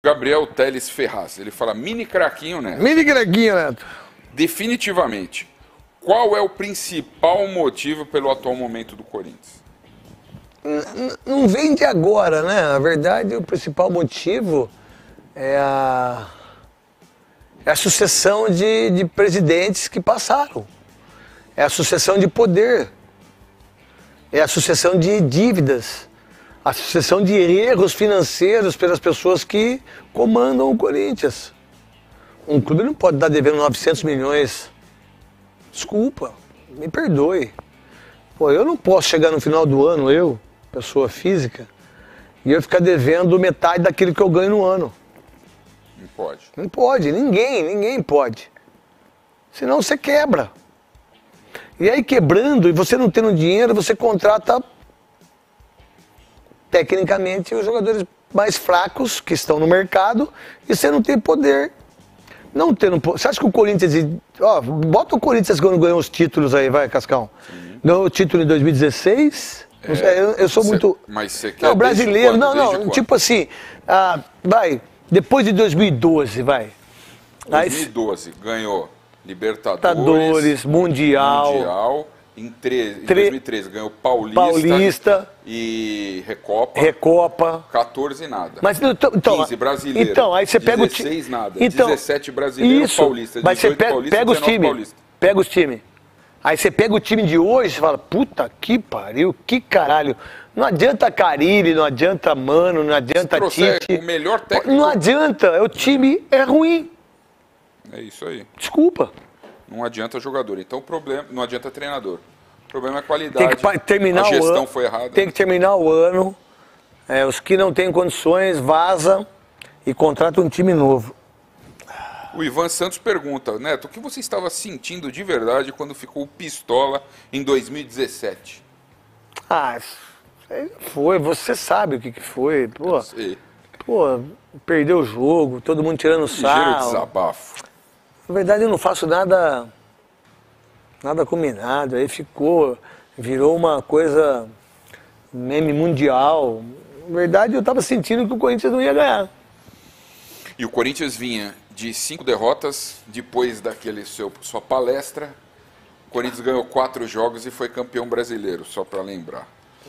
Gabriel Teles Ferraz, ele fala mini craquinho, Neto. Mini craquinho, Neto. Definitivamente, qual é o principal motivo pelo atual momento do Corinthians? Não vem de agora, né? Na verdade, o principal motivo é a sucessão de presidentes que passaram. É a sucessão de poder. É a sucessão de dívidas. A sucessão de erros financeiros pelas pessoas que comandam o Corinthians. Um clube não pode estar devendo 900 milhões. Desculpa, me perdoe. Pô, eu não posso chegar no final do ano, pessoa física, e eu ficar devendo metade daquilo que eu ganho no ano. Não pode. Não pode, ninguém pode. Senão você quebra. E aí quebrando, e você não tendo dinheiro, você contrata tecnicamente os jogadores mais fracos que estão no mercado e você não tem poder. Não tendo. Você acha que o Corinthians. Ó, bota o Corinthians quando ganhou os títulos aí, vai, Cascão. Sim. Ganhou o título em 2016. Eu sou muito. Mas você quer. Não, brasileiro. Quando? Não, tipo assim. Vai. Depois de 2012, vai. 2012 ganhou Libertadores, Mundial. Em 2013 ganhou Paulista e Recopa. 14 nada. Mas, então, 15 brasileiro. Então, aí você pega 16 nada. Então, 17 brasileiro, isso, Paulista. 18 mas você Paulista, pega os times. Paulista. Pega os times. Aí você pega o time de hoje e fala, puta que pariu, que caralho. Não adianta Carille, não adianta Mano, não adianta Tite. O melhor técnico. Não adianta, o time é ruim. É isso aí. Desculpa. Não adianta jogador. Então o problema não adianta treinador. O problema é a qualidade. Tem que terminar a gestão o ano, foi errada. Tem que terminar o ano. Os que não têm condições, vaza e contrata um time novo. O Ivan Santos pergunta, Neto, o que você estava sentindo de verdade quando ficou pistola em 2017? Você sabe o que foi. Pô, perdeu o jogo, todo mundo tirando sarro. Ligeiro desabafo. Na verdade, eu não faço nada combinado. Aí virou uma coisa meme mundial. Na verdade, eu estava sentindo que o Corinthians não ia ganhar. E o Corinthians vinha de 5 derrotas, depois sua palestra. O Corinthians ganhou 4 jogos e foi campeão brasileiro, só para lembrar.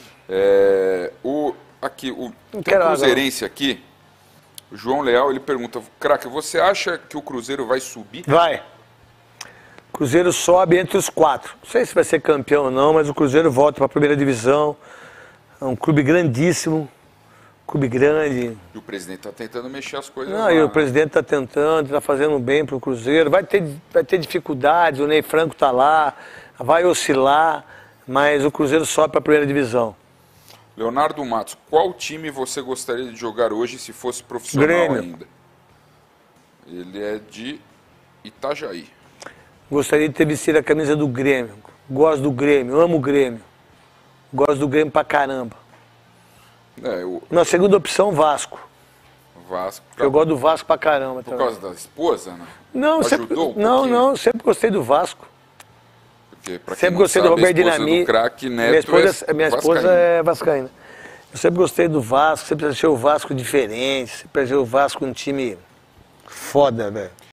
Tem um cruzeirense aqui, o João Leal, ele pergunta, craque, você acha que o Cruzeiro vai subir? Vai. O Cruzeiro sobe entre os 4. Não sei se vai ser campeão ou não, mas o Cruzeiro volta para a primeira divisão. É um clube grandíssimo, clube grande. E o presidente está tentando mexer as coisas lá. Não, e o presidente está tentando, está fazendo bem para o Cruzeiro. Vai ter dificuldades, o Ney Franco está lá, vai oscilar, mas o Cruzeiro sobe para a primeira divisão. Leonardo Matos, qual time você gostaria de jogar hoje se fosse profissional Grêmio. ainda? Ele é de Itajaí. Gostaria de ter vestido a camisa do Grêmio. Gosto do Grêmio, amo o Grêmio. Gosto do Grêmio pra caramba. Na segunda opção, Vasco. Vasco. Eu gosto do Vasco pra caramba. Por causa da esposa, né? Não, sempre gostei do Vasco. Sempre gostei do Roberto Dinamite. Minha esposa é vascaína. Eu sempre gostei do Vasco, sempre achei o Vasco diferente, sempre achei o Vasco um time foda, velho.